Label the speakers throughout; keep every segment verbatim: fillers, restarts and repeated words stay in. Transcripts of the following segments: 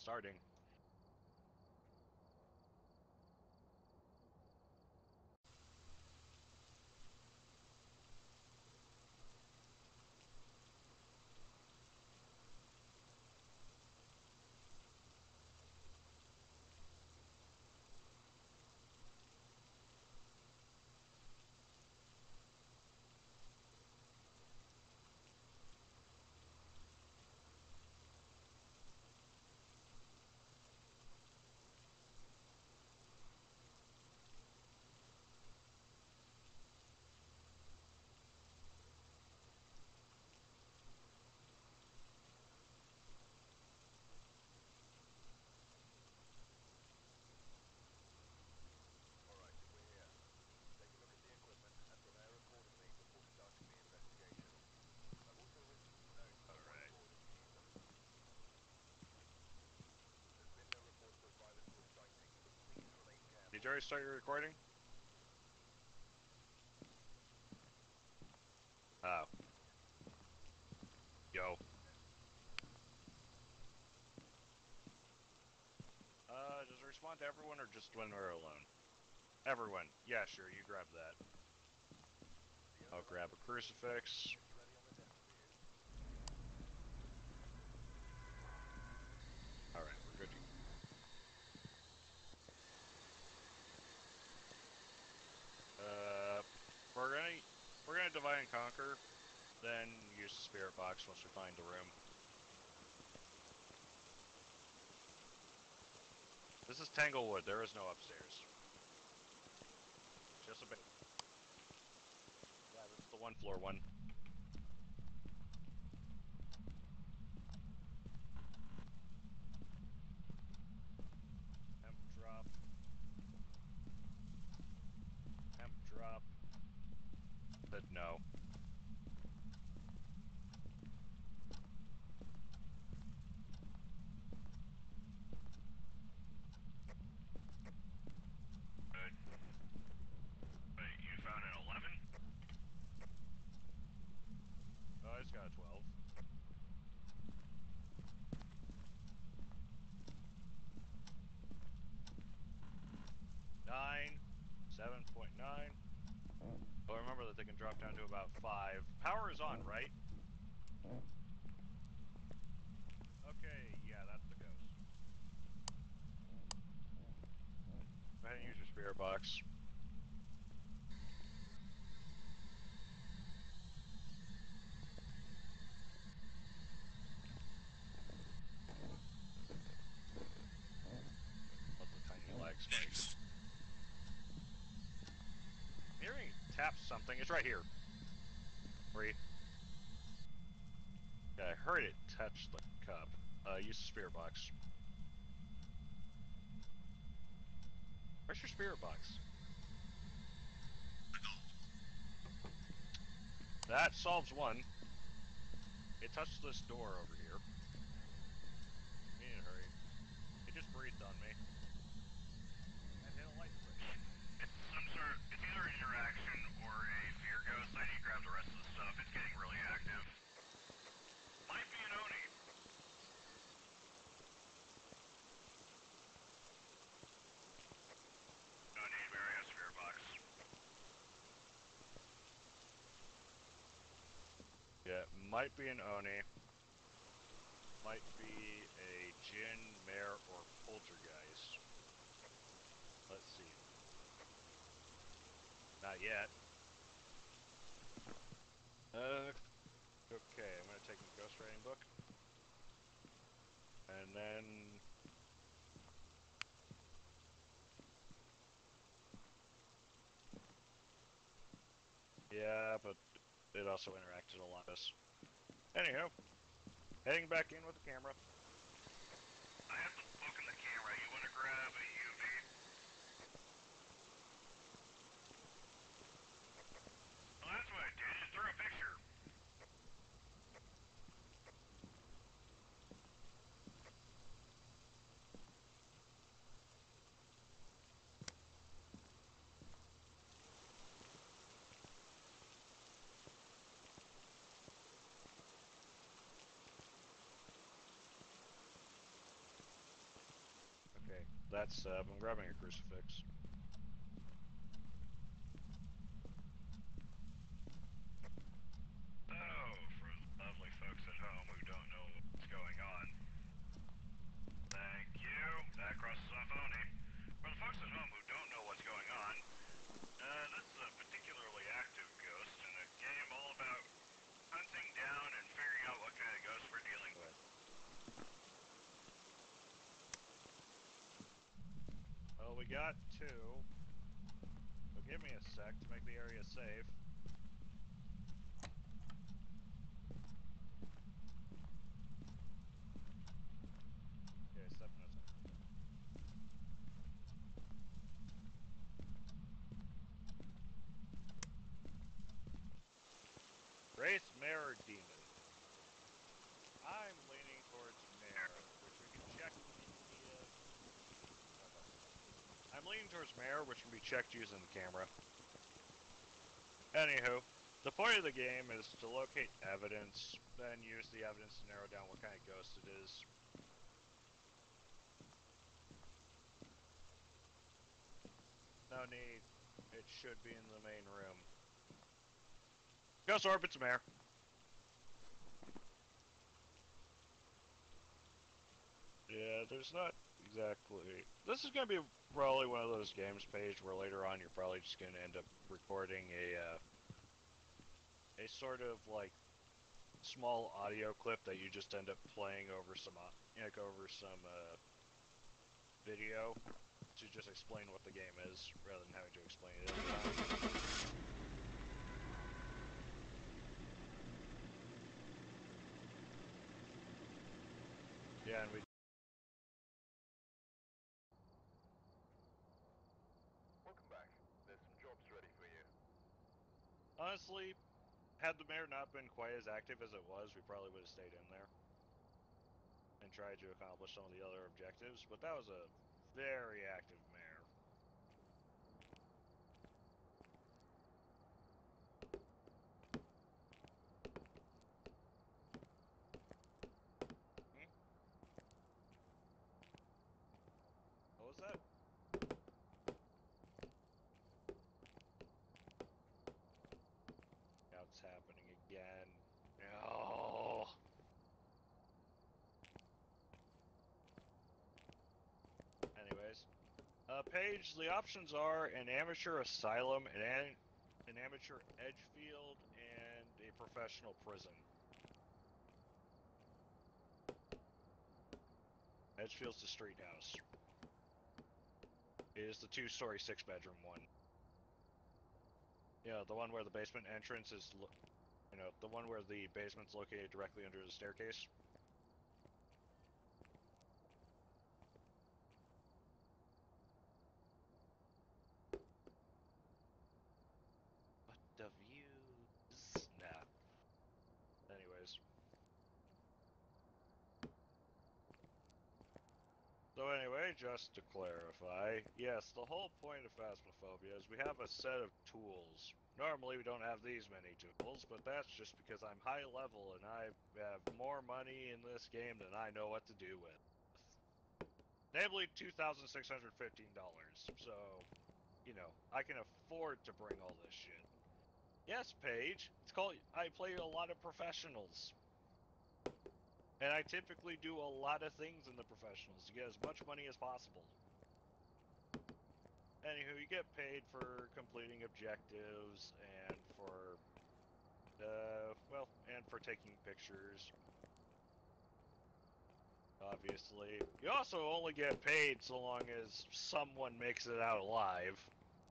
Speaker 1: starting. Did you already start your recording? Oh. Yo. Uh, does it respond to everyone or just when we're alone? Everyone. Yeah, sure, you grab that. I'll grab a crucifix. Alright, we're good. Uh, we're gonna we're gonna divide and conquer, then use the spirit box once we find the room. This is Tanglewood. There is no upstairs. Just a bit. Yeah, this is the one floor one. Temp drop. Temp drop. Said no. Good. Wait, you found an eleven? Oh, I just got a twelve. Nine. seven point nine. Oh, remember that they can drop down to about five. Power is on, right? Okay, yeah, that's the ghost. Go ahead and use your spirit box. Love the tiny lag spikes. I'm hearing it tap something. It's right here. Three. Yeah, I heard it touch the cup. Uh, use the spirit box. Where's your spirit box? That solves one. It touched this door over here. We need to hurry. It just breathed on me. And hit a light switch. It's some sort of, it's either an interaction or a fear ghost. I need to grab the rest of the stuff. It's getting really active. Might be an Oni. No need, Barry. I have spirit box. Yeah, it might be an Oni. Might be a Jinn, Mare, or Poltergeist. Let's see. Not yet. Uh, okay, I'm gonna take my ghostwriting book. And then... Yeah, but it also interacted a lot with us. Anyhow, heading back in with the camera. I have the book and the camera. You want to grab a U V? Well, that's what I did. Just threw a picture. That's Seb. I'm grabbing a crucifix.
Speaker 2: So, for lovely folks at home who don't know what's going on, thank you. That crosses off Oni. For the folks at home who don't know what's going on, uh, this is a particularly active ghost in a game all about hunting down and figuring out what kind of ghost we're dealing with.
Speaker 1: Well, we got two. So give me a sec to make the area safe. Okay, step in a second. Grace Mare Demon. I'm leaning towards Mare, which we can check via... I'm leaning towards Mare, which can be checked using the camera. Anywho, the point of the game is to locate evidence, then use the evidence to narrow down what kind of ghost it is. No need. It should be in the main room. Ghost orbits Mare. Yeah, there's not exactly... This is going to be probably one of those games, Paige, where later on you're probably just going to end up recording a, uh, a sort of, like, small audio clip that you just end up playing over some, like, over some, uh, video to just explain what the game is, rather than having to explain it every time. Yeah, and we...
Speaker 2: Welcome back. There's some jobs ready for you.
Speaker 1: Honestly, had the Mare not been quite as active as it was, we probably would have stayed in there and tried to accomplish some of the other objectives, but that was a very active Mare. Hmm? What was that? Now it's happening again. No. Anyways, uh, Paige, the options are an amateur asylum, an, an, an amateur edge field, and a professional prison. Edgefield's the street house. It is the two-story, six-bedroom one. Yeah, the one where the basement entrance is, you know, the one where the basement's located directly under the staircase. But the views... Nah. Anyways. So anyway, just to clarify, yes, the whole point of Phasmaphobia is we have a set of tools. Normally we don't have these many tools, but that's just because I'm high level and I have more money in this game than I know what to do with. Namely, two thousand six hundred fifteen dollars. So, you know, I can afford to bring all this shit. Yes, Paige, it's called, I play a lot of professionals. And I typically do a lot of things in the professionals to get as much money as possible. Anywho, you get paid for completing objectives and for, uh, well, and for taking pictures. Obviously. You also only get paid so long as someone makes it out alive.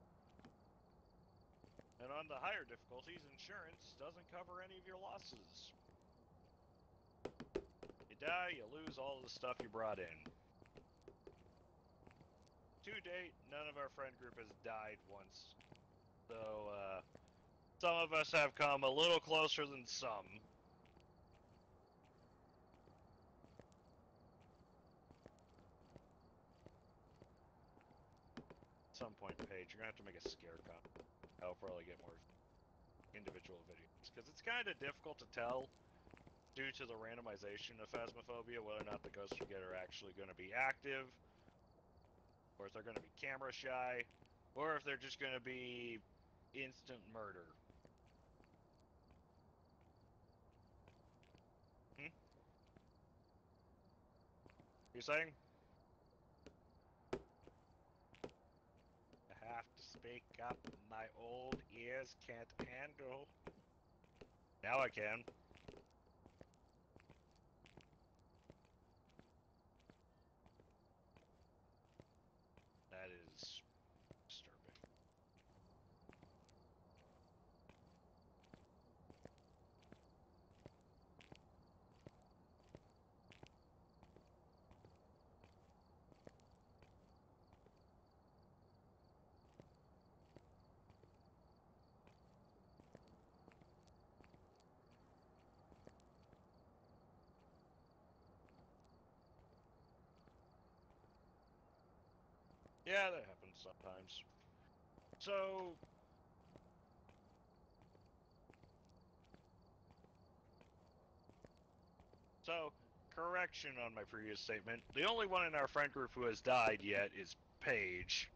Speaker 1: And on the higher difficulties, insurance doesn't cover any of your losses. You die, you lose all the stuff you brought in. To date, none of our friend group has died once. So, uh, some of us have come a little closer than some. At some point, Paige, you're gonna have to make a scare con. I'll probably get more individual videos. Because it's kind of difficult to tell, due to the randomization of Phasmaphobia, whether or not the ghosts we get are actually going to be active, or if they're going to be camera shy, or if they're just going to be instant murder. Hmm? You saying? I have to speak up. My old ears can't handle. Now I can. That is disturbing. Yeah, that happens sometimes. So, so, correction on my previous statement. The only one in our friend group who has died yet is Paige.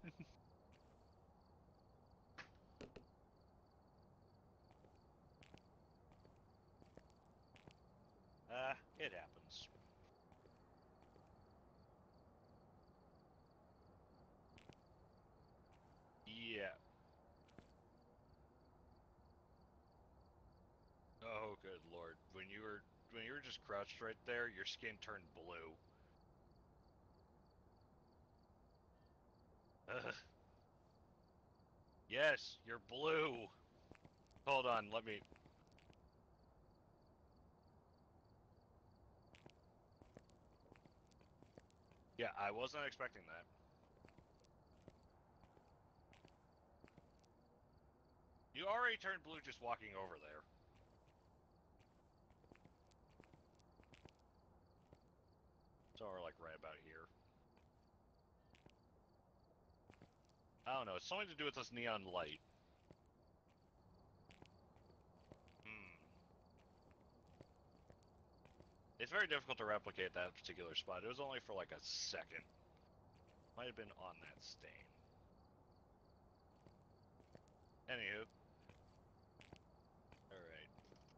Speaker 1: Ah, uh, it happens. Yeah. Oh, good lord. When you were when you were just crouched right there, your skin turned blue. Ugh. Yes, you're blue. Hold on, let me. Yeah, I wasn't expecting that. You already turned blue just walking over there. So we're like right about here. I don't know. It's something to do with this neon light. Hmm. It's very difficult to replicate that particular spot. It was only for like a second. Might have been on that stain. Anywho. Alright.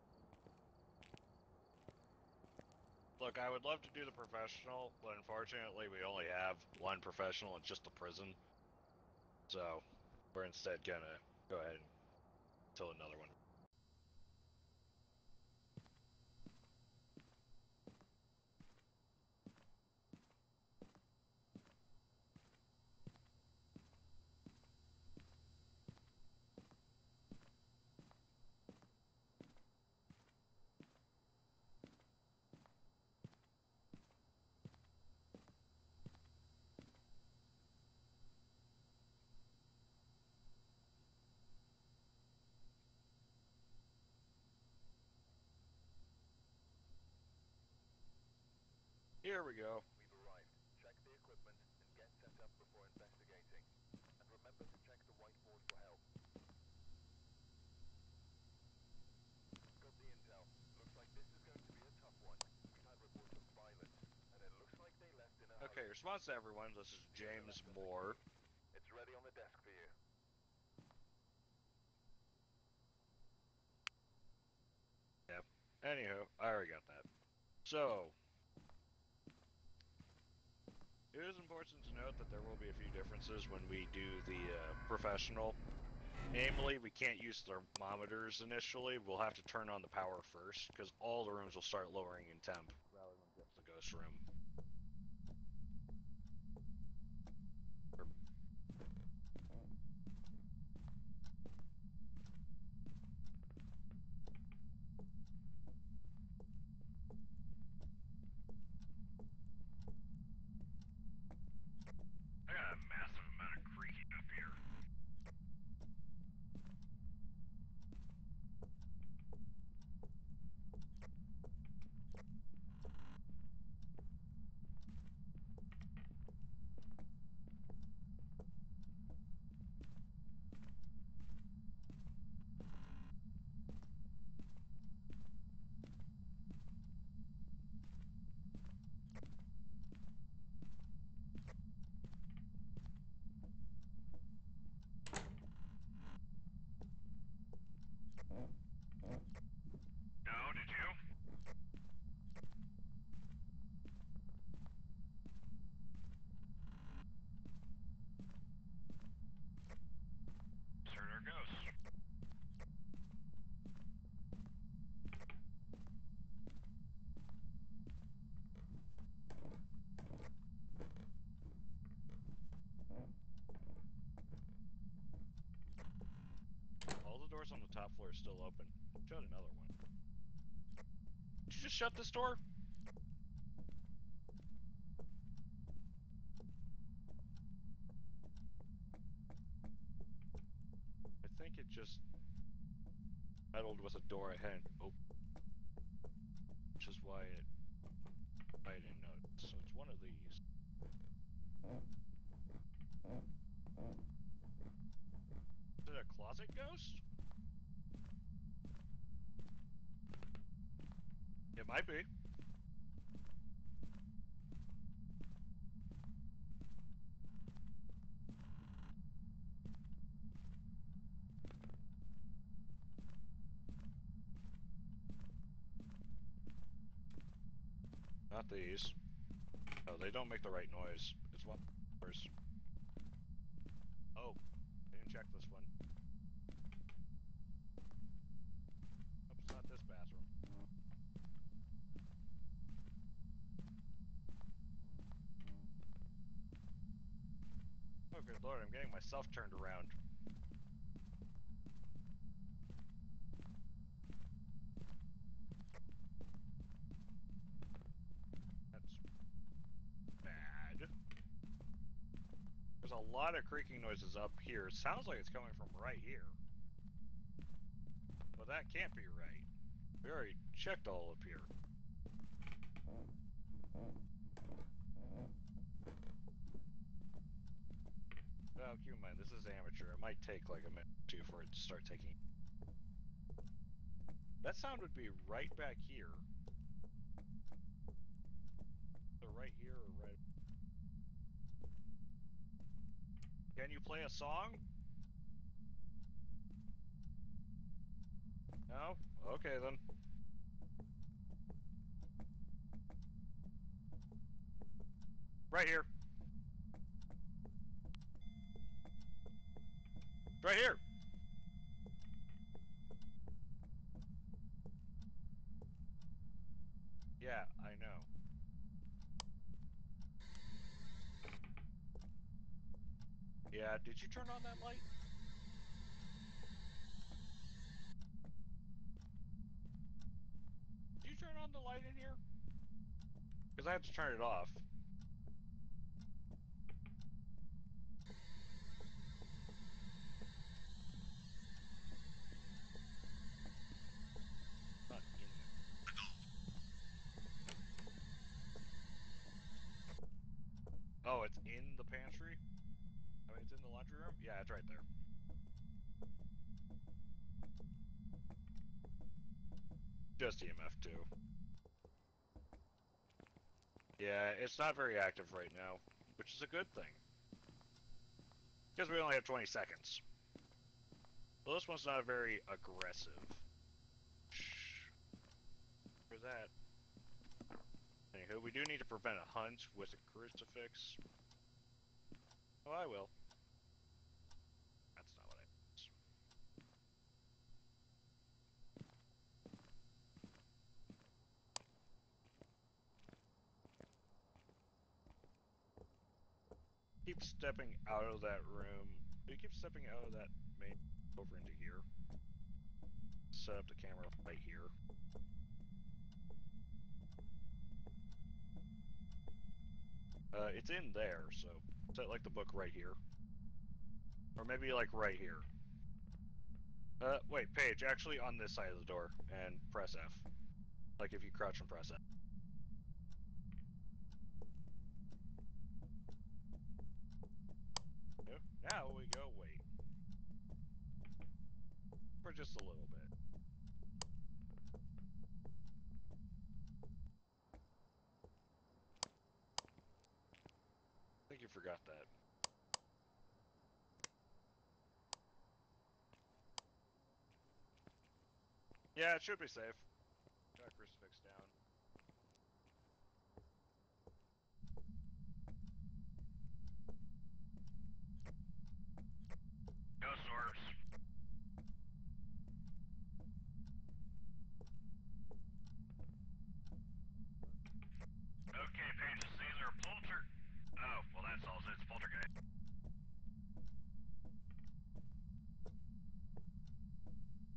Speaker 1: Look, I would love to do the professional, but unfortunately we only have one professional. It's just the prison. So, we're instead gonna go ahead and kill another one. Here we go.
Speaker 3: We've arrived. Check the equipment and get set up before investigating. And remember to check the whiteboard for help. Got the intel. Looks like this is going to be a tough one. We've had reports of violence, and it looks like they left in a
Speaker 1: Okay,
Speaker 3: hurry.
Speaker 1: response to everyone. This is James Moore.
Speaker 3: It's ready on the desk for you.
Speaker 1: Yep. Anywho, I already got that. So, it is important to note that there will be a few differences when we do the uh, professional. Namely, we can't use thermometers initially. We'll have to turn on the power first, because all the rooms will start lowering in temp, rather than just the ghost room.
Speaker 2: I got a massive amount of creaking up here.
Speaker 1: doors on the top floor are still open. Shut another one. Did you just shut this door? I think it just meddled with a door I hadn't opened. Which is why it I didn't notice. So it's one of these. Is it a closet ghost? It might be. Not these. No, they don't make the right noise. It's one of those. Oh, I didn't check this one. Nope, it's not this bathroom. Oh, good lord, I'm getting myself turned around. That's bad. There's a lot of creaking noises up here. It sounds like it's coming from right here. But that can't be right. We already checked all up here. Well, keep in mind, this is amateur. It might take like a minute or two for it to start taking. That sound would be right back here. So right here or right... Can you play a song? No? Okay then. Right here. Right here. Yeah, I know. Yeah, did you turn on that light? Did you turn on the light in here? Because I had to turn it off. Not in there. Oh, it's in the pantry? I mean, it's in the laundry room? Yeah, it's right there. Just E M F two. Yeah, it's not very active right now, which is a good thing. Because we only have twenty seconds. Well, this one's not very aggressive. Shh. For that. Anywho, we do need to prevent a hunt with a crucifix. Oh, I will. That's not what I... Keep stepping out of that room. You keep stepping out of that main over into here. Set up the camera right here. Uh, it's in there, so set like the book right here. Or maybe like right here. Uh, wait, Paige, actually on this side of the door, and press F. Like if you crouch and press F. No, now we go wait. For just a little bit. I think you forgot that. Yeah, it should be safe. Got crucifix down.
Speaker 2: Ghost orbs. Okay, Paige, this is either a polter... Oh, well that solves it. It's poltergeist.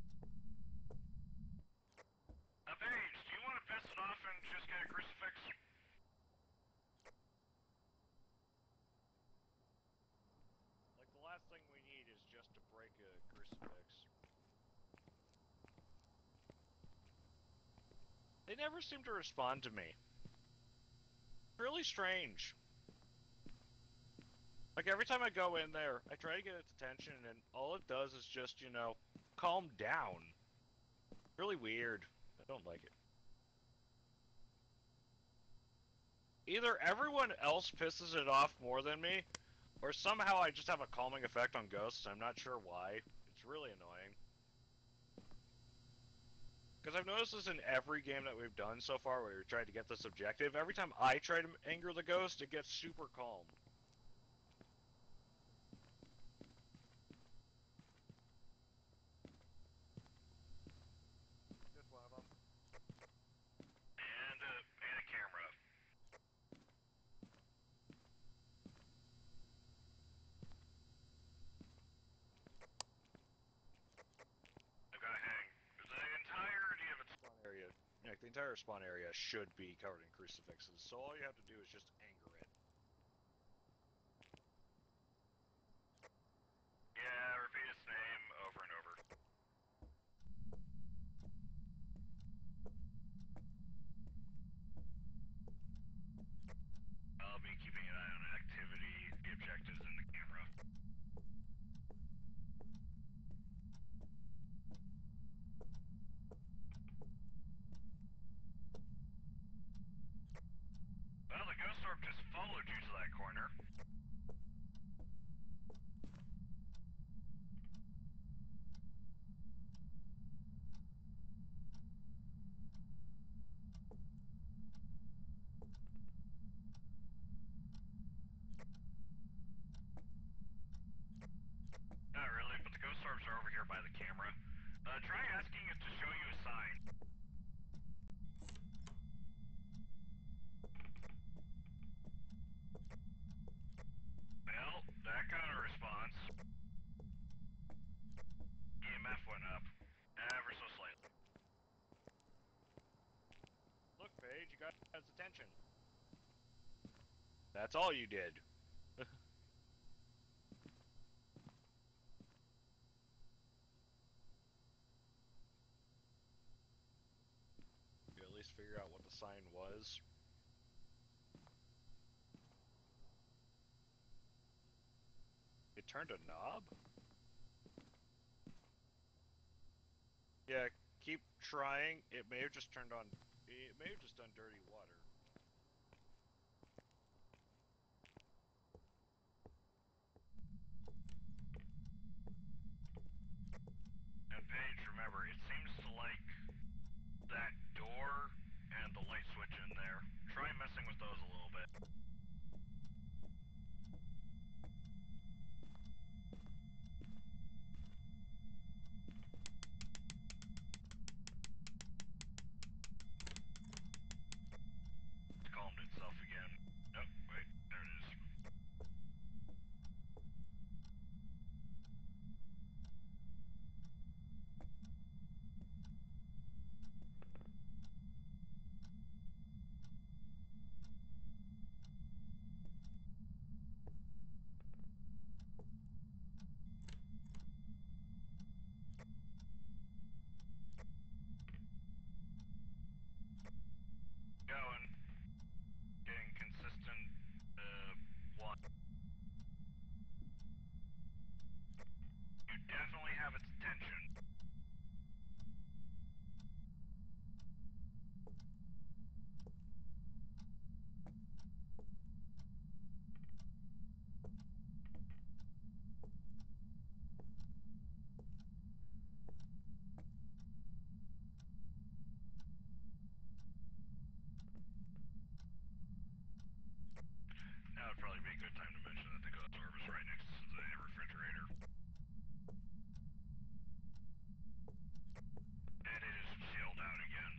Speaker 1: they never seem to respond to me. Really strange. Like, every time I go in there, I try to get its attention, and all it does is just, you know, calm down. Really weird. I don't like it. Either everyone else pisses it off more than me, or somehow I just have a calming effect on ghosts. I'm not sure why. It's really annoying. Because I've noticed this in every game that we've done so far where we tried to get this objective. Every time I try to anger the ghost, it gets super calm. Just one of them.
Speaker 2: And, uh, and a camera. I've got to hang. The entirety of its
Speaker 1: Spawn area. Like, the entire spawn area should be covered in crucifixes, so all you have to do is just anger it.
Speaker 2: Yeah, repeat its name over and over. I'll be keeping an eye on activity, the objectives, and the camera. Well, the ghost orb just followed you to that corner. Not really, but the ghost orbs are over here by the camera. Uh, try asking it to show you a sign. Well, that got a response. E M F went up, ever so slightly.
Speaker 1: Look, Paige, you got its attention. That's all you did. You at least figure out what the sign was. It turned a knob? Yeah, keep trying. It may have just turned on... It may have just done dirty water.
Speaker 2: And Paige, remember, it seems to like that door and the light switch in there. Try messing with those a little bit. It's calmed itself again. Nope, wait, there it is. Going. Getting consistent, uh, one. You definitely have its attention. Now would probably be a good time to mention that the ghost orb is right next to the refrigerator. And it is chilled out again.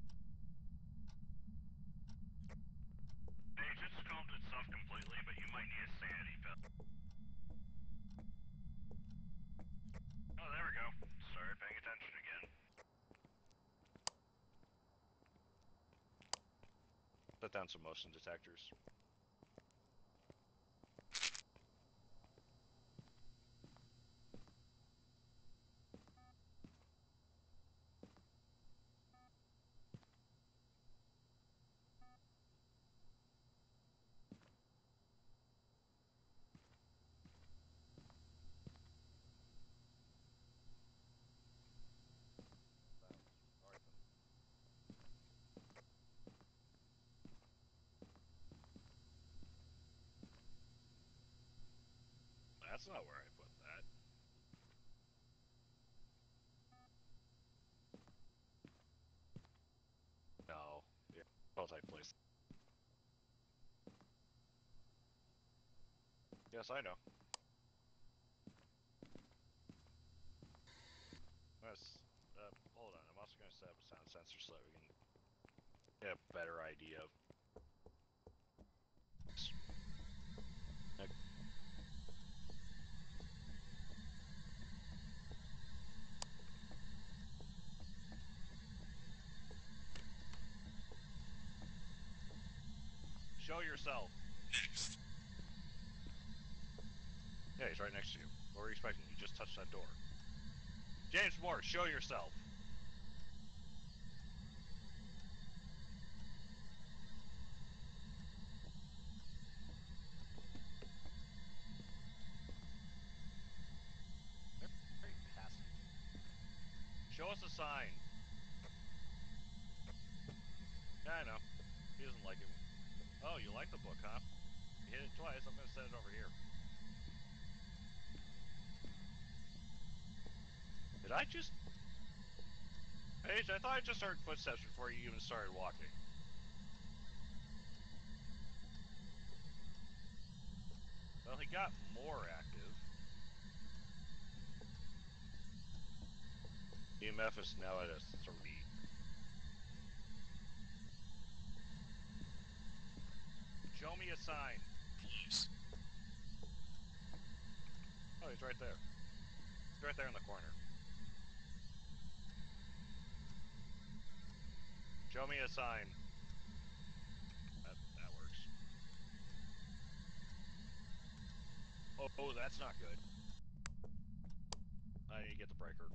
Speaker 2: Hey, it just calmed itself completely, but you might need
Speaker 1: Set down some motion detectors. Alright then. That's not where I put that. No. Yeah, prototype place. Yes, I know. Let's, uh, hold on. I'm also going to set up a sound sensor so that we can get a better idea of. Like, show yourself.
Speaker 2: Next.
Speaker 1: Yeah, he's right next to you. What were you expecting? You just touched that door. James Moore, show yourself. Very passive. Show us a sign. Yeah, I know. He doesn't like it. Oh, you like the book, huh? You hit it twice. I'm gonna set it over here. Did I just... Paige, I thought I just heard footsteps before you even started walking. Well, he got more active. E M F is now at a three. Show me a sign.
Speaker 2: Close.
Speaker 1: Oh, he's right there. He's right there in the corner. Show me a sign. That, that works. Oh, oh, that's not good. I need to get the breaker.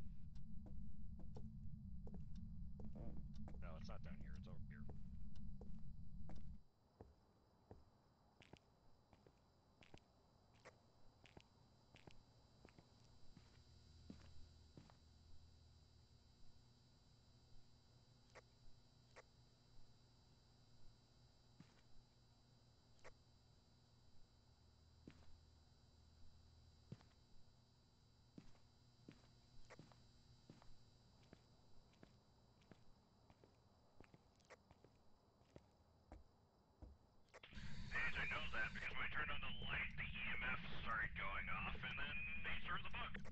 Speaker 1: No, it's not down here. It's over here.
Speaker 2: Paige, I know that because when I turned on the light, the E M F started going off, and then they started the book.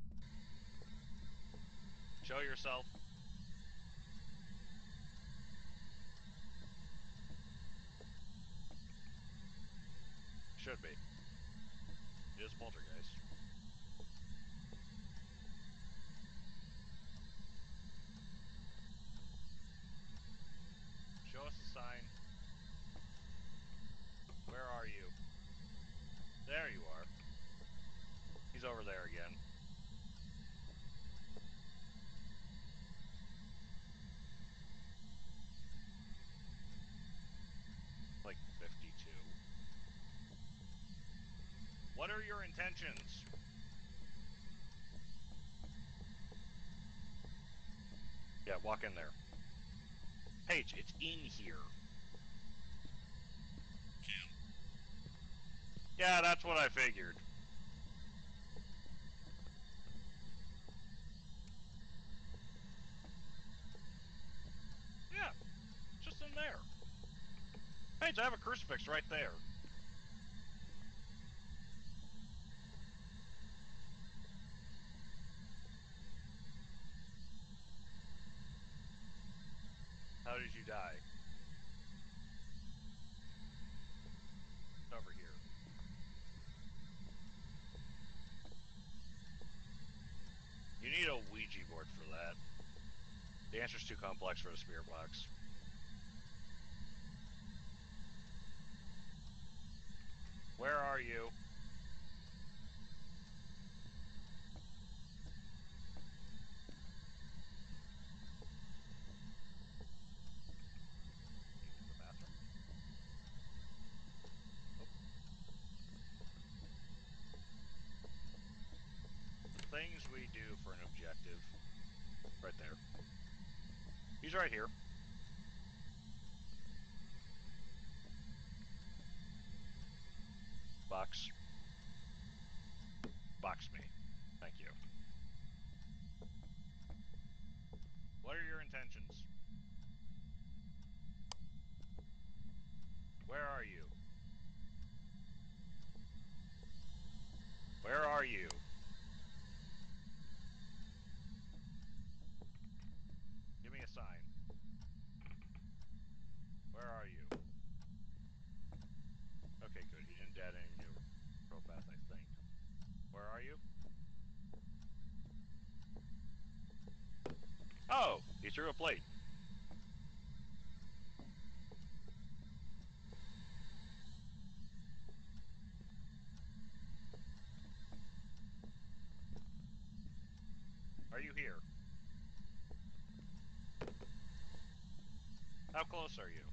Speaker 1: Show yourself. Should be. It is a poltergeist. Show us a sign. Where are you? There you are. He's over there again. Like fifty-two. What are your intentions? Yeah, walk in there. Paige, it's in here.
Speaker 2: Cam.
Speaker 1: Yeah, that's what I figured. Yeah, just in there. Paige, I have a crucifix right there. How did you die? Over here. You need a Ouija board for that. The answer's too complex for the spirit box. things we do for an objective. Right there. He's right here. Box. Box me. Thank you. What are your intentions? Where are you? Where are you? Give me a sign. Where are you? Okay, good. He didn't add any new profiles, I think. Where are you? Oh! He threw a plate. Are you here? How close are you?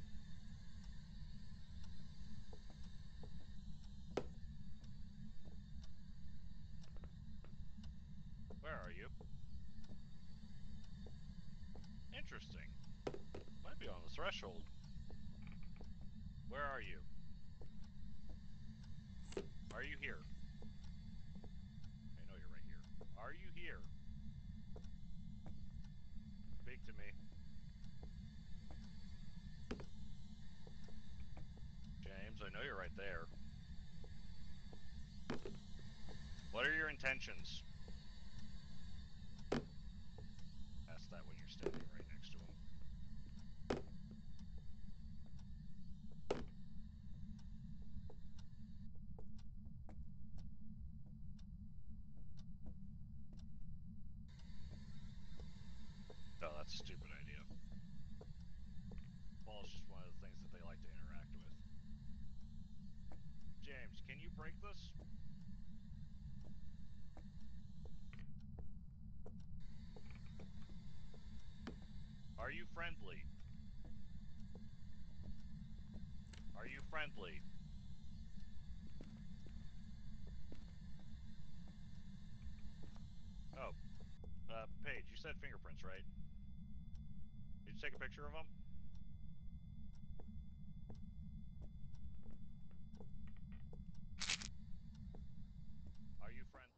Speaker 1: Where are you? Interesting. Might be on the threshold. Where are you? Are you here? I know you're right here. Are you here? Speak to me. James, I know you're right there. What are your intentions? Ask that when you're standing right next to him. Oh, that's a stupid idea. Well, it's just one of the things that they like to interact with. James, can you break this? Are you friendly? Are you friendly? Oh, uh, Paige, you said fingerprints, right? Did you take a picture of them? Are you friendly?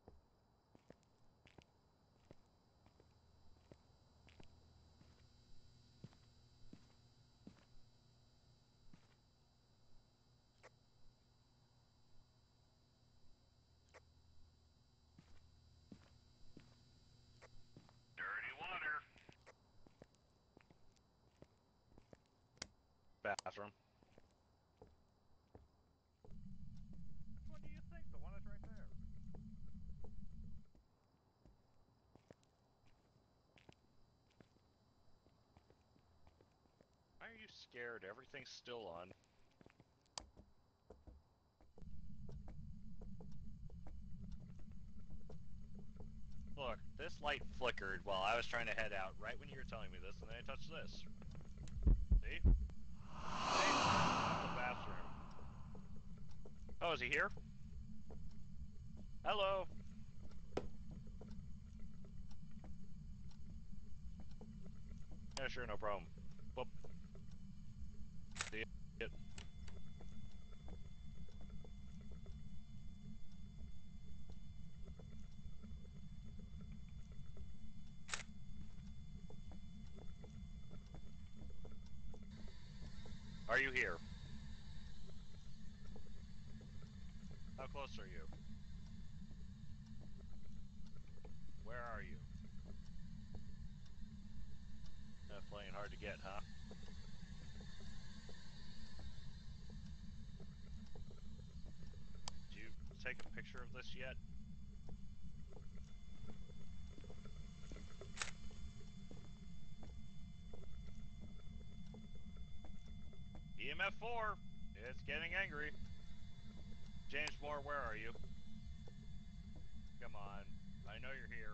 Speaker 2: Dirty water.
Speaker 1: Bathroom.
Speaker 3: Which one do you think? The one that's right there.
Speaker 1: Why are you scared? Everything's still on. Look, this light flickered while I was trying to head out right when you were telling me this, and then I touched this. See? See? That's the bathroom. Oh, is he here? Hello? Yeah, sure, no problem. Whoop. See it? Are you here? How close are you? Where are you? Uh, playing hard to get, huh? Did you take a picture of this yet? E M F four! It's getting angry. James Moore, where are you? Come on. I know you're here.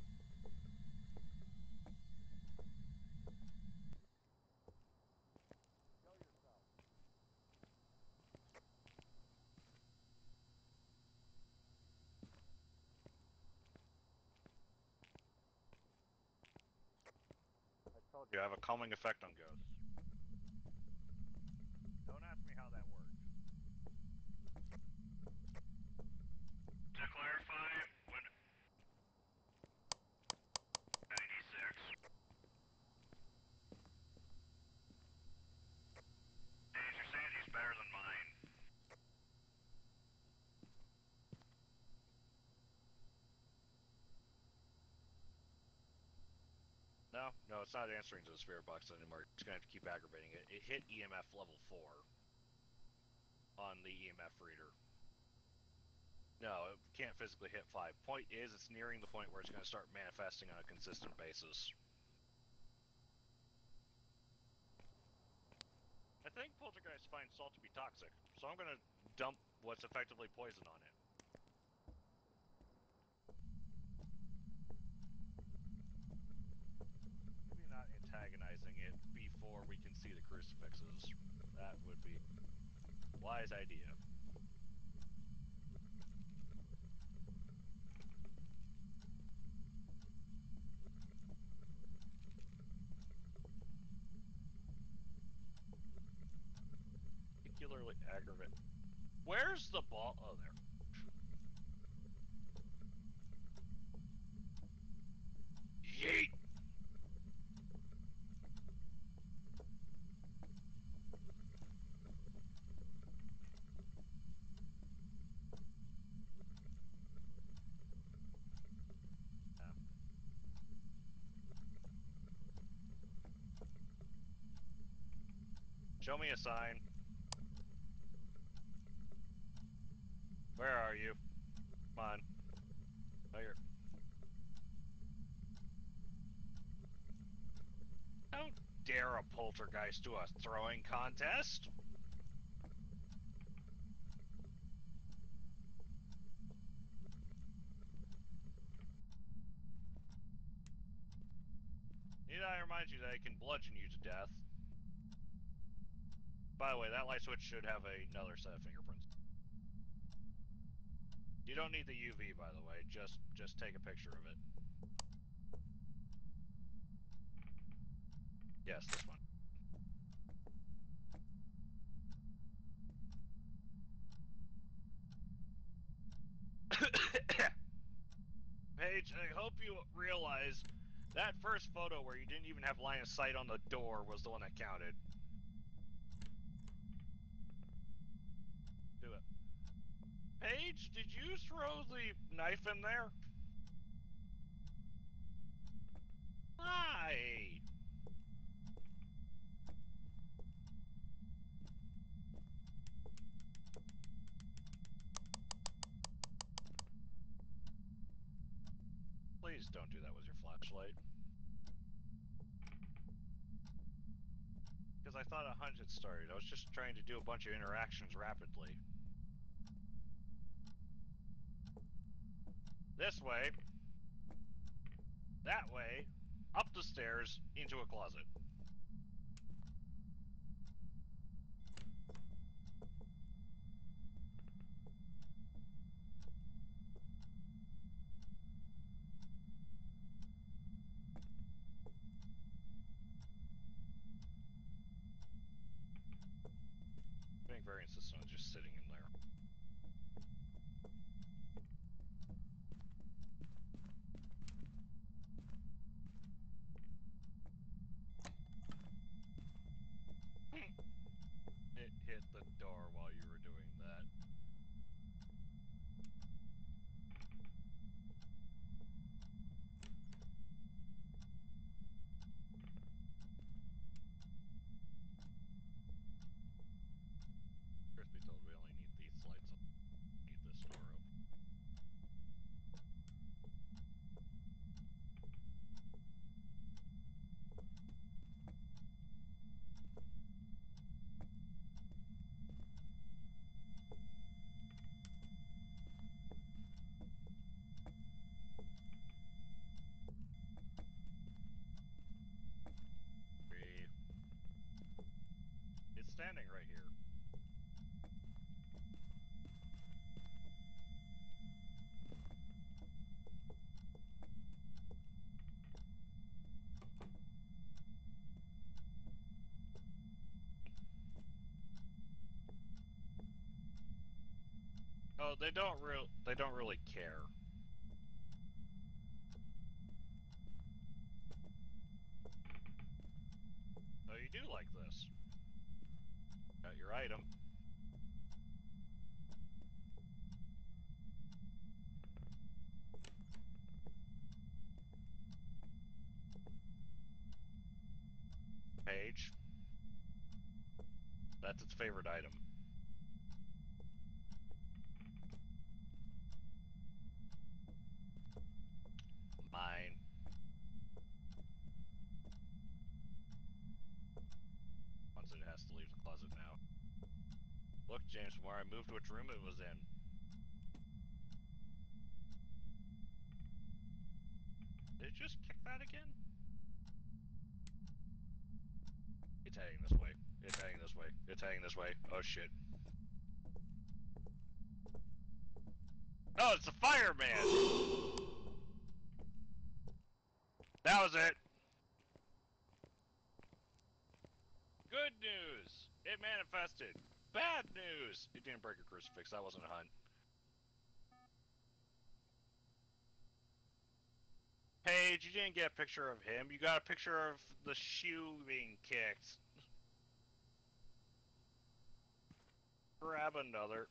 Speaker 3: Show yourself.
Speaker 1: You have a calming effect on ghosts. Don't ask me how that works.
Speaker 2: To clarify, when ninety-six. Hey, your sanity's better than mine.
Speaker 1: No, no, it's not answering to the spirit box anymore. It's gonna have to keep aggravating it. It hit E M F level four on the E M F reader. No, it can't physically hit five. Point is, it's nearing the point where it's gonna start manifesting on a consistent basis. I think poltergeist finds salt to be toxic, so I'm gonna dump what's effectively poison on it. Maybe not antagonizing it before we can see the crucifixes. That would be a wise idea. Particularly aggravating. Where's the ball? Oh, there. Yeet! Yeah. Show me a sign. Where are you? Come on. Oh, you're... Don't dare a poltergeist to a throwing contest! Need I remind you that I can bludgeon you to death? By the way, that light switch should have another set of fingerprints. You don't need the U V, by the way. Just, just take a picture of it. Yes, this one. Paige, I hope you realize that first photo where you didn't even have line of sight on the door was the one that counted. Do it. Paige, did you throw the knife in there? Why? Please don't do that with your flashlight. Because I thought a hunch had started. I was just trying to do a bunch of interactions rapidly. This way. That way. Up the stairs, into a closet. Being very insistent on just sitting in there. It hit the door while you were doing that. Crispy told we only need these lights up. Need this door open. Breathe. It's standing right here. No, they don't real. They don't really care. Oh, you do like this. Got your item. Page. That's its favorite item. Mine. Once it has to leave the closet now. Look, James, from where I moved, which room it was in. Did it just kick that again? It's heading this way. It's heading this way. It's heading this way. Oh shit. Oh, it's the fireman! That was it! Good news! It manifested. Bad news! It didn't break a crucifix. That wasn't a hunt. Paige, you didn't get a picture of him. You got a picture of the shoe being kicked. Grab another.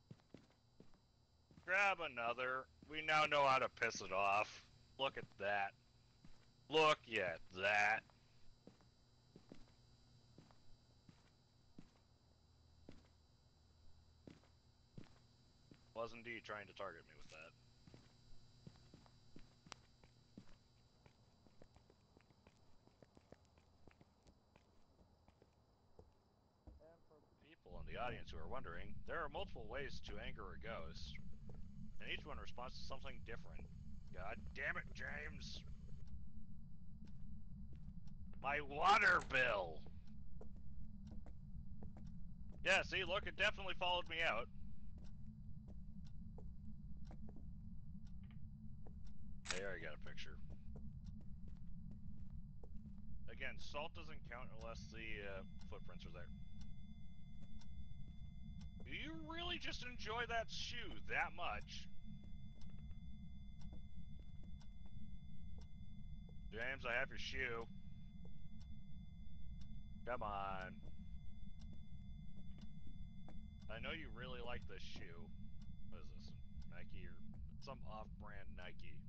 Speaker 1: Grab another. We now know how to piss it off. Look at that. Look at that. Was indeed trying to target me with that. And for the people in the audience who are wondering, there are multiple ways to anger a ghost, and each one responds to something different. God damn it, James! My water bill! Yeah, see, look, it definitely followed me out. There, I got a picture. Again, salt doesn't count unless the uh, footprints are there. Do you really just enjoy that shoe that much? James, I have your shoe. Come on. I know you really like this shoe. What is this? Nike or some off-brand Nike?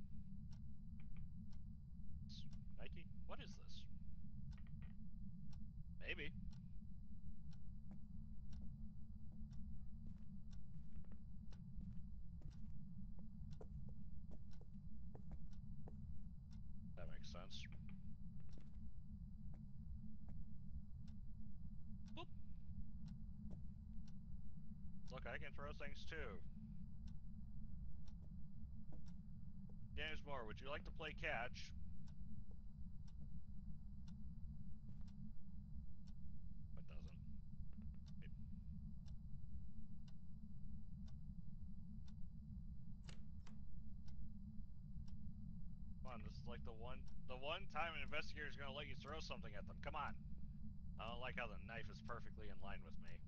Speaker 1: Nike? What is this? Maybe. That makes sense. Boop. Look, I can throw things too. James Moore, would you like to play catch? It doesn't. It... Come on, this is like the one the one time an investigator is gonna let you throw something at them. Come on. I don't like how the knife is perfectly in line with me.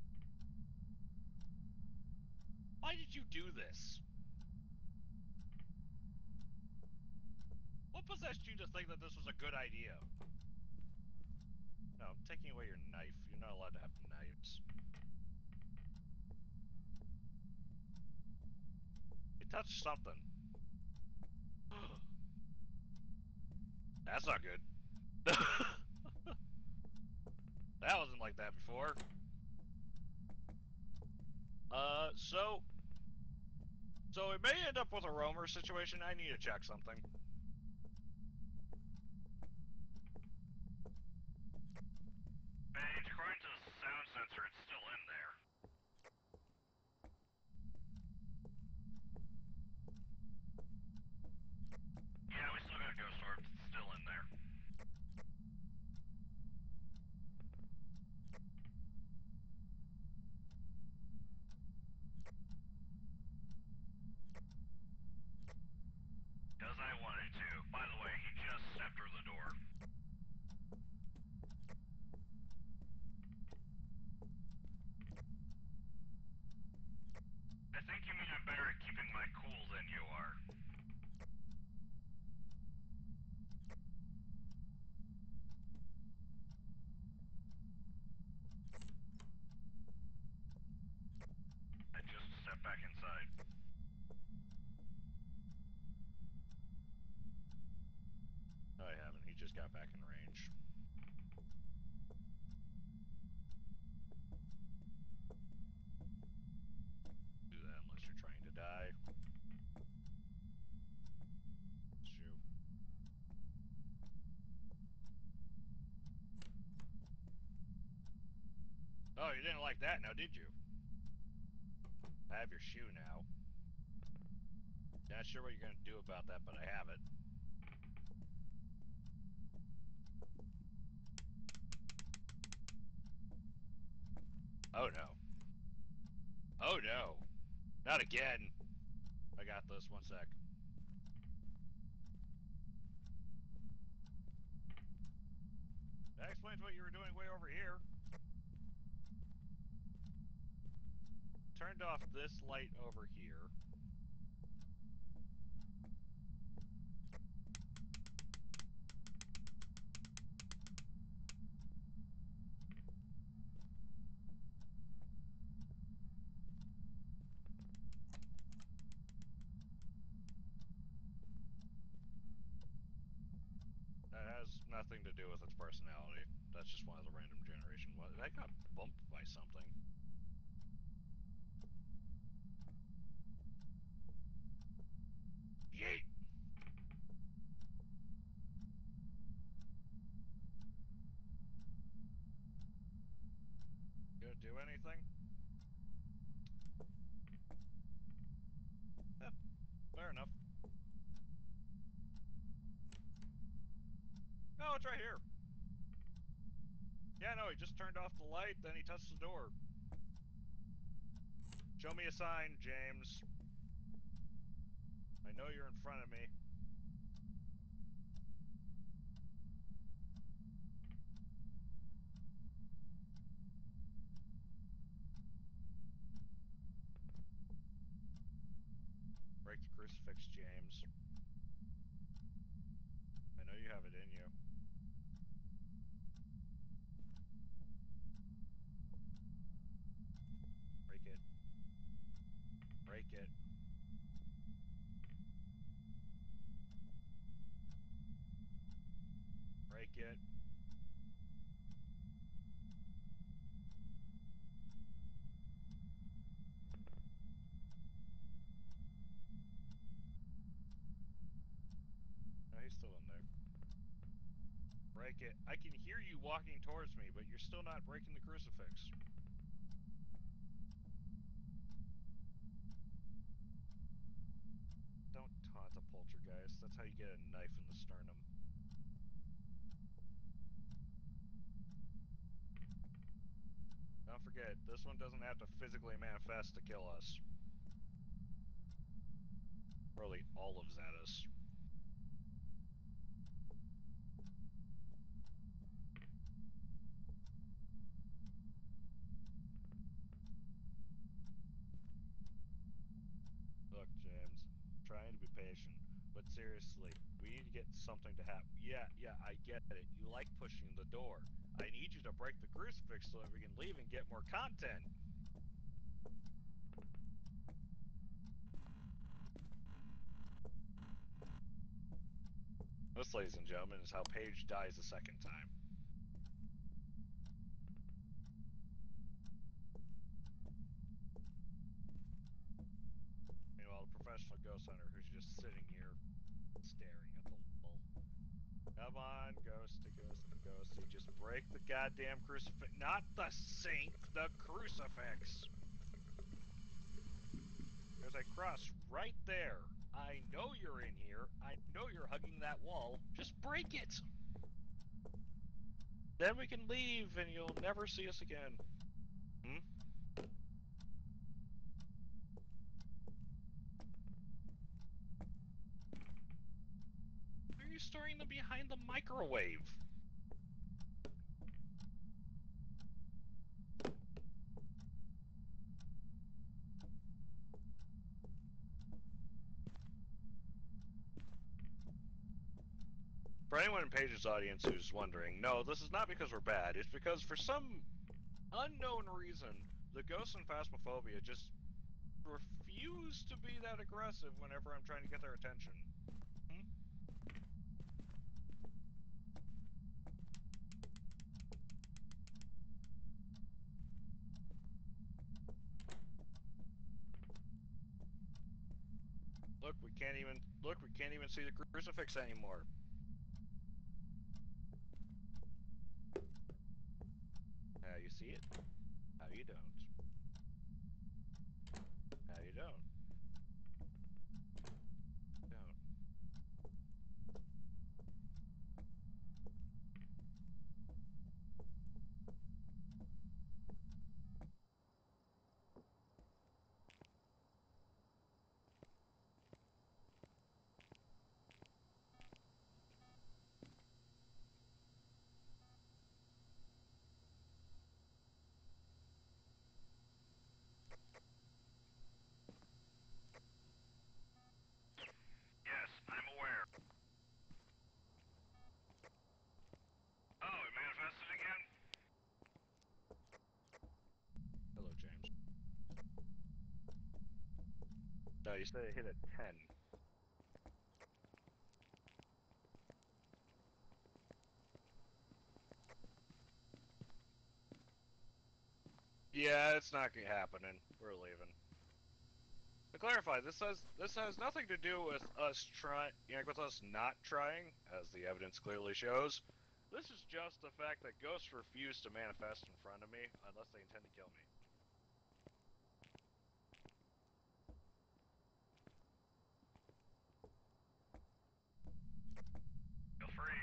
Speaker 1: Why did you do this? What possessed you to think that this was a good idea? No, I'm taking away your knife. You're not allowed to have knives. You touched something. That's not good. That wasn't like that before. Uh, so... So it may end up with a roamer situation. I need to check something.
Speaker 2: Paige, according to the sound sensor, it's still in there. Yeah, we still got a ghost orb. It's still in there. Because I wanted to. By the way, he just stepped through the door. cool than you are. I just stepped back inside.
Speaker 1: No, I haven't. He just got back in range. Do that unless you're trying to die. Shoot. Oh, you didn't like that now, did you? I have your shoe now. Not sure what you're gonna do about that, but I have it. Oh no. Oh no. Not again. I got this, one sec. That explains what you were doing way over here. Turned off this light over here. That has nothing to do with its personality. That's just one of the random generation. What? That got bumped by something. Yeet! Gonna do anything? Eh, fair enough. No, it's right here. Yeah, no, he just turned off the light, then he touched the door. Show me a sign, James. I know you're in front of me. Break the crucifix, James. I know you have it in you. Break it. Break it. Break it. No, he's still in there. Break it. I can hear you walking towards me, but you're still not breaking the crucifix. Don't taunt a poltergeist. That's how you get a knife in the sternum. Don't forget, this one doesn't have to physically manifest to kill us. Probably olives at us. Look, James, I'm trying to be patient, but seriously, we need to get something to happen. Yeah, yeah, I get it. You like pushing the door. I need you to break the crucifix so that we can leave and get more content. This, ladies and gentlemen, is how Paige dies a second time. Meanwhile, the professional ghost hunter who's just sitting here staring at the wall. Come on, ghosty, ghosty, ghosty. Just break the goddamn crucifix. Not the sink, the crucifix. There's a cross right there. I know you're in here. I know you're hugging that wall. Just break it. Then we can leave and you'll never see us again. Hmm? Why are you storing them behind the microwave? For anyone in Paige's audience who's wondering, no, this is not because we're bad. It's because for some unknown reason, the ghosts in Phasmaphobia just refuse to be that aggressive whenever I'm trying to get their attention. Hmm? Look, we can't even look. We can't even see the crucifix anymore. How you see it? How you don't? How you don't? Don't.
Speaker 2: Yes, I'm aware. Oh, it manifested again?
Speaker 1: Hello, James. No, you said it hit at ten. Yeah, it's not happening. We're leaving. To clarify, this has this has nothing to do with us trying, you know, with us not trying, as the evidence clearly shows. This is just the fact that ghosts refuse to manifest in front of me unless they intend to kill me.
Speaker 2: Feel free.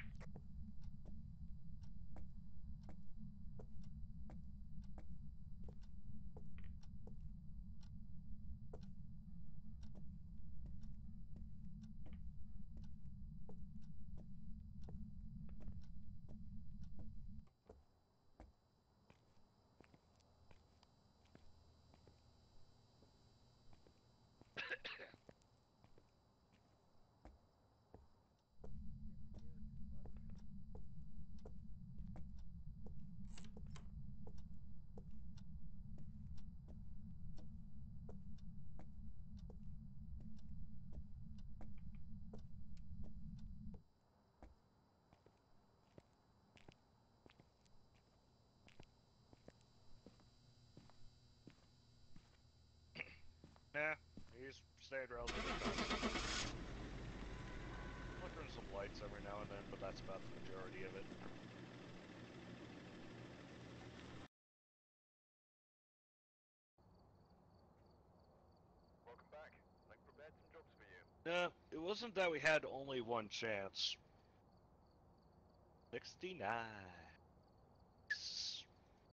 Speaker 1: Nah, he's stayed relatively constant. Flickering some lights every now and then, but that's about the majority of it.
Speaker 3: Welcome back. I've prepared some jobs for you.
Speaker 1: Nah, it wasn't that we had only one chance. sixty-nine.